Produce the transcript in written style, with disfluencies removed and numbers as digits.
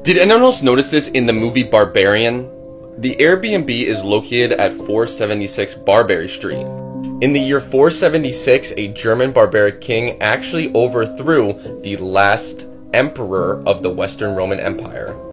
Did anyone else notice this in the movie Barbarian? The Airbnb is located at 476 Barbary Street. In the year 476, a German barbaric king actually overthrew the last emperor of the Western Roman Empire.